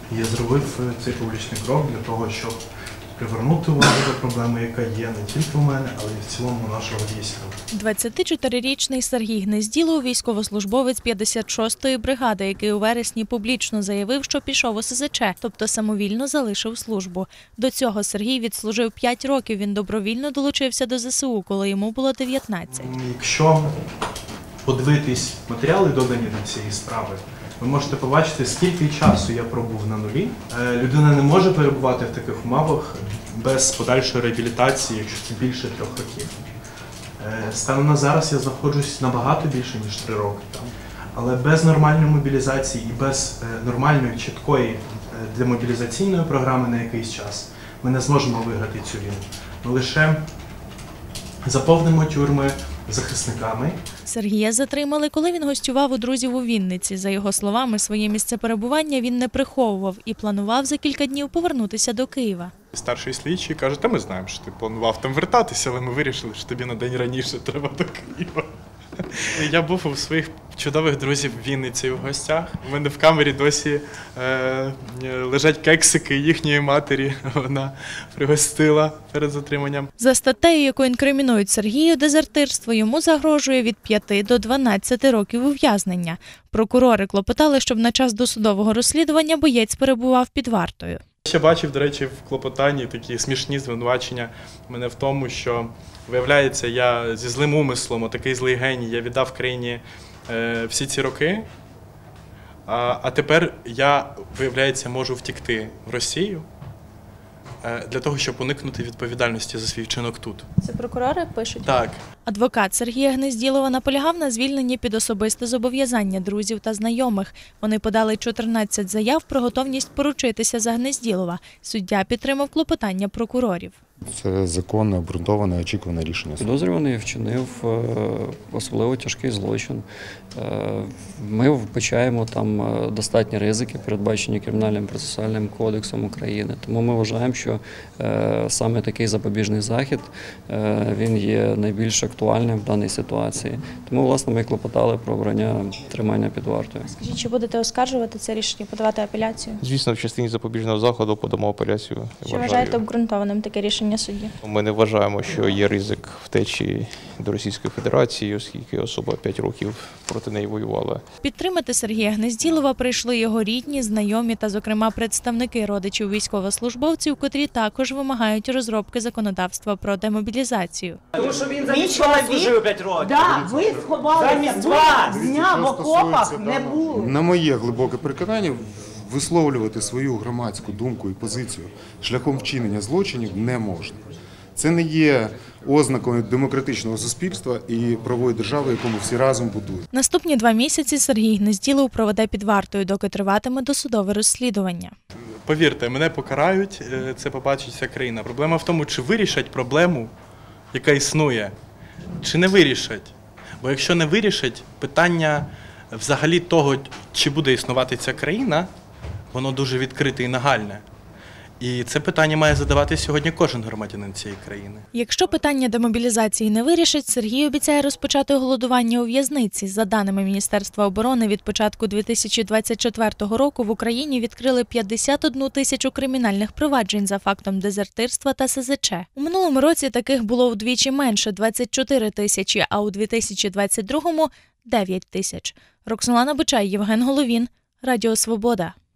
Я зробив цей публічний крок для того, щоб привернути увагу до проблеми, яка є не тільки в мене, але й в цілому нашого війська. 24-річний Сергій Гнезділов – військовослужбовець 56-ї бригади, який у вересні публічно заявив, що пішов у СЗЧ, тобто самовільно залишив службу. До цього Сергій відслужив 5 років, він добровільно долучився до ЗСУ, коли йому було 19. Якщо подивитись матеріали, додані до цієї справи, ви можете побачити, скільки часу я пробув на нулі. Людина не може перебувати в таких умовах без подальшої реабілітації, якщо це більше 3 років. Станом на зараз я знаходжусь набагато більше, ніж 3 роки. Але без нормальної мобілізації і без нормальної, чіткої демобілізаційної програми на якийсь час ми не зможемо виграти цю війну. Ми лише заповнимо тюрми захисниками. Сергія затримали, коли він гостював у друзів у Вінниці. За його словами, своє місце перебування він не приховував і планував за кілька днів повернутися до Києва. Старший слідчий каже, та ми знаємо, що ти планував там вертатися, але ми вирішили, що тобі на день раніше треба до Києва. Я був у своїх чудових друзів в Вінниці в гостях. У мене в камері досі лежать кексики їхньої матері. Вона пригостила перед затриманням. За статтею, яку інкримінують Сергію, дезертирство, йому загрожує від 5 до 12 років ув'язнення. Прокурори клопотали, щоб на час досудового розслідування боєць перебував під вартою. Ще бачив, до речі, в клопотанні такі смішні звинувачення мене в тому, що, виявляється, я зі злим умислом, отакий злий геній, я віддав країні всі ці роки, а тепер я, виявляється, можу втекти в Росію для того, щоб уникнути відповідальності за свій вчинок тут. Це прокурори пишуть? Так. Адвокат Сергія Гнезділова наполягав на звільненні під особисте зобов'язання друзів та знайомих. Вони подали 14 заяв про готовність поручитися за Гнезділова. Суддя підтримав клопотання прокурорів. Це законне, обґрунтоване, очікуване рішення. Підозрюваний вчинив особливо тяжкий злочин. Ми вбачаємо там достатні ризики, передбачені Кримінальним процесуальним кодексом України. Тому ми вважаємо, що саме такий запобіжний захід, він є найбільш актуальним в даній ситуації. Тому, власне, ми клопотали про обрання тримання під вартою. Скажіть, чи будете оскаржувати це рішення, подавати апеляцію? Звісно, в частині запобіжного заходу подамо апеляцію. Чи вважаєте обґрунтованим таке рішення судді? Ми не вважаємо, що є ризик втечі до Російської Федерації, оскільки особа 5 років проти неї воювала. Підтримати Сергія Гнезділова прийшли його рідні, знайомі та, зокрема, представники родичів військовослужбовців, котрі також вимагають розробки законодавства про демобілізацію. Тому що він замість вас служив 5 років. Так, ви сховалися, ви дня в окопах не було. На моє глибоке переконання, висловлювати свою громадську думку і позицію шляхом вчинення злочинів не можна. Це не є ознакою демократичного суспільства і правової держави, яку ми всі разом будуємо. Наступні 2 місяці Сергій Гнезділов проведе під вартою, доки триватиме досудове розслідування. Повірте, мене покарають, це побачить вся країна. Проблема в тому, чи вирішать проблему, яка існує, чи не вирішать. Бо якщо не вирішать, питання взагалі того, чи буде існувати ця країна, воно дуже відкрите і нагальне. І це питання має задавати сьогодні кожен громадянин цієї країни. Якщо питання демобілізації не вирішить, Сергій обіцяє розпочати голодування у в'язниці. За даними Міністерства оборони, від початку 2024 року в Україні відкрили 51 тисячу кримінальних проваджень за фактом дезертирства та СЗЧ. У минулому році таких було вдвічі менше – 24 тисячі, а у 2022-му – 9 тисяч. Роксолана Бочай, Євген Головін, Радіо Свобода.